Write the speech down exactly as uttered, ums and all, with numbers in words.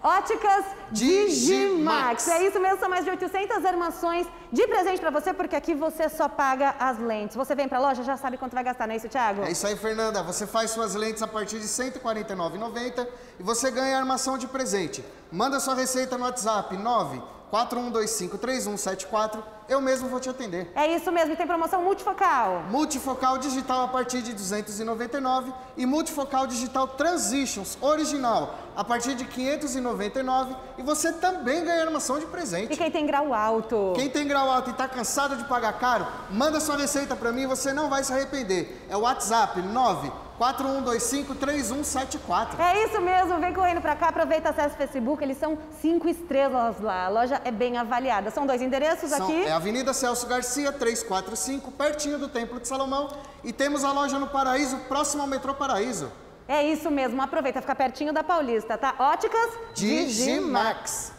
Óticas Digimax. Digimax. É isso mesmo, são mais de oitocentas armações de presente para você, porque aqui você só paga as lentes. Você vem para a loja, já sabe quanto vai gastar, não é isso, Thiago? É isso aí, Fernanda. Você faz suas lentes a partir de cento e quarenta e nove reais e noventa centavos e você ganha a armação de presente. Manda sua receita no WhatsApp nove quatro um dois cinco três um sete quatro. Eu mesmo vou te atender. É isso mesmo, e tem promoção multifocal. Multifocal digital a partir de duzentos e noventa e nove reais e multifocal digital Transitions original a partir de quinhentos e noventa e nove reais e você também ganha armação de presente. E quem tem grau alto? Quem tem grau alto e está cansado de pagar caro, manda sua receita para mim e você não vai se arrepender. É o WhatsApp nove quatro um dois cinco três um sete quatro. É isso mesmo, vem correndo pra cá, aproveita, acessa o Facebook, eles são cinco estrelas lá, a loja é bem avaliada. São dois endereços São, aqui. É Avenida Celso Garcia, trezentos e quarenta e cinco, pertinho do Templo de Salomão, e temos a loja no Paraíso, próximo ao metrô Paraíso. É isso mesmo, aproveita, fica pertinho da Paulista, tá? Óticas Digimax.